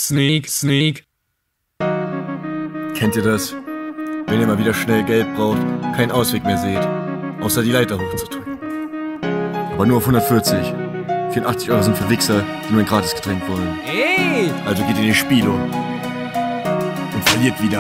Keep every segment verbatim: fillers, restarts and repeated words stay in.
sneak, sneak. Kennt ihr das? Wenn ihr mal wieder schnell Geld braucht, keinen Ausweg mehr seht, außer die Leiter hochzudrücken. Aber nur auf hundertvierzig. vierundachtzig Euro sind für Wichser, die nur ein Gratisgetränk wollen. Ey! Also geht in die Spielo und verliert wieder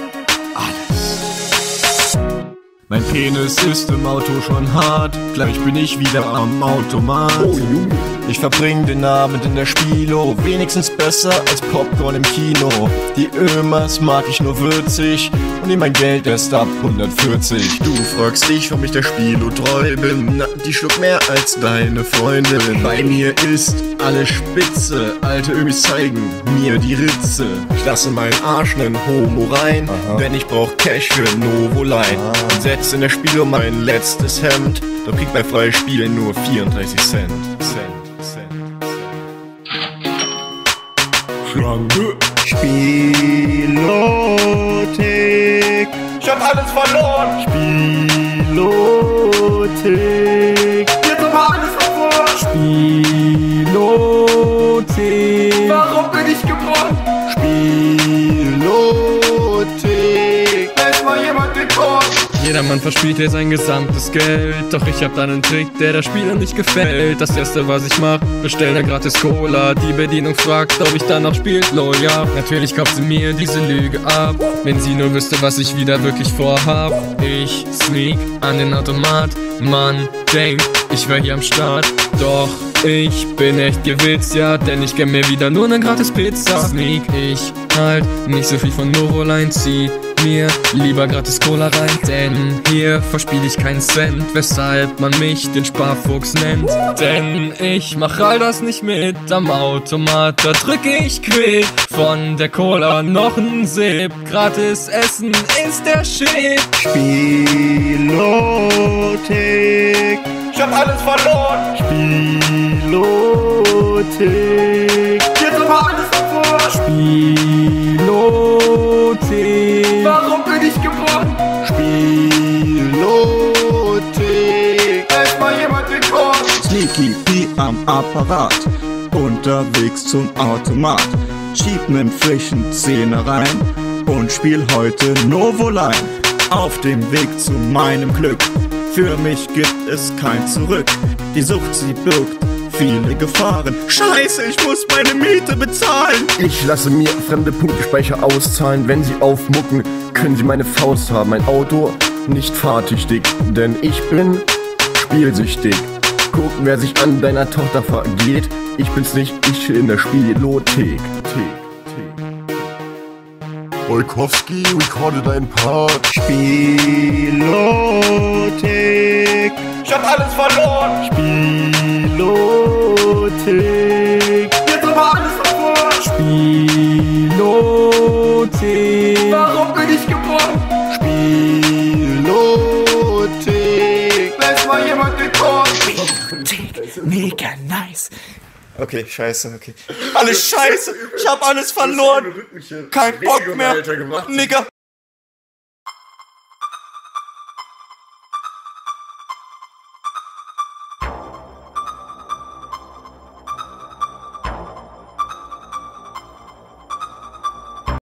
alles. Mein Penis ist im Auto schon hart, gleich bin ich wieder am Automat. Oh Junge. Ich verbring den Abend in der Spielo, wenigstens besser als Popcorn im Kino. Die Ömers mag ich nur würzig und nehm mein Geld erst ab hundertvierzig. Du fragst dich, warum ich der Spielo treu bin, na, die schluckt mehr als deine Freundin. Bei mir ist alles spitze, alte Ömis zeigen mir die Ritze. Ich lasse meinen Arsch nen Homo rein, aha, denn ich brauch Cash für Novoline. Und setz in der Spielo mein letztes Hemd, doch krieg bei freien Spielen nur vierunddreißig Cent. Cent. Schlange. Spielothek. Ich hab alles verloren. Spielothek. Jetzt aber alles verloren. Spielothek. Warum bin ich geboren? Spielothek. Lass mal jemand den Code. Jedermann verspielt hier sein gesamtes Geld, doch ich hab da einen Trick, der der Spieler nicht gefällt. Das erste, was ich mach, bestell ne gratis Cola. Die Bedienung fragt, ob ich danach spielt, lol, ja. Natürlich kauft sie mir diese Lüge ab, wenn sie nur wüsste, was ich wieder wirklich vorhab. Ich sneak an den Automat, man denkt, ich wär hier am Start, doch ich bin echt gewitzt, ja, denn ich gönn mir wieder nur ne gratis Pizza. Sneak, ich halt nicht so viel von Novoline, zieh mir lieber gratis Cola rein, denn hier verspiel ich keinen Cent, weshalb man mich den Sparfuchs nennt. Denn ich mach all das nicht mit am Automat, da drück ich quick von der Cola noch n Sip. Gratis Essen ist der Shit. Spielothek. Ich hab alles verloren. Spielothek. Jetzt aber alles verloren. Spielothek. Warum bin ich geboren? Spielothek. Lass mal jemand den Code. Sneaky P am Apparat, unterwegs zum Automat. Schieb nen frischen Zehner rein und spiel heute Novoline. Auf dem Weg zu meinem Glück, für mich gibt es kein Zurück. Die Sucht, sie birgt viele Gefahren. Scheiße, ich muss meine Miete bezahlen. Ich lasse mir fremde Punktespeicher auszahlen. Wenn sie aufmucken, können sie meine Faust haben. Mein Auto nicht fahrtüchtig, denn ich bin spielsüchtig. Gucken, wer sich an deiner Tochter vergeht. Ich bin's nicht, ich in der Spielothek. Wolkowski, recorde deinen Part. Spielothek. Ich hab alles verloren. Spielothek. Jetzt aber alles verloren. Spielothek. Warum bin ich geboren? Spielothek. Lass mal jemand den Code. Spielothek, mega nice. Okay, scheiße, okay. Alles scheiße, ich hab alles verloren. Kein Bock mehr, Nigga.